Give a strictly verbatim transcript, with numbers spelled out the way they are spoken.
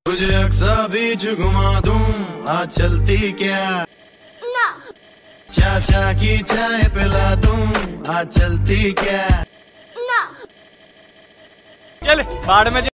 तुझे अक्सा बीच घुमा दूं, आज चलती क्या? ना। चाचा की चाय पिला दूं, आज चलती क्या? ना। चल बाढ़ में